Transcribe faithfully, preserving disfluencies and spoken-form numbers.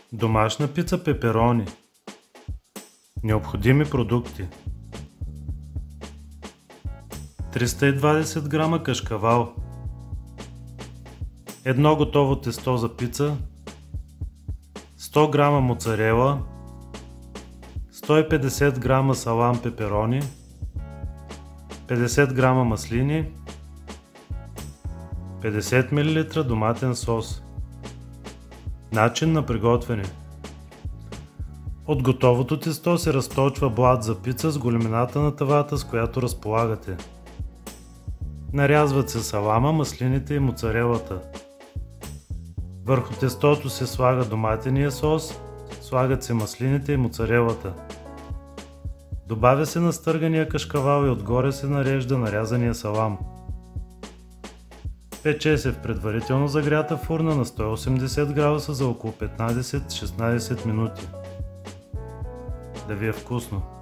Домашна пица пеперони. Необходими продукти: триста и двадесет грама кашкавал, едно готово тесто за пица, сто грама моцарела, сто и петдесет грама салам пеперони, петдесет грама маслини, петдесет милилитра доматен сос. Начин на приготвяне: от готовото тесто се разточва блат за пица с големината на тавата, с която разполагате. Нарязват се салама, маслините и моцарелата. Върху тестото се слага доматения сос, слагат се маслините и моцарелата. Добавя се настъргания кашкавал и отгоре се нарежда нарязания салам. Пече се в предварително загрята фурна на сто и осемдесет градуса за около петнадесет до шестнадесет минути. Да ви е вкусно!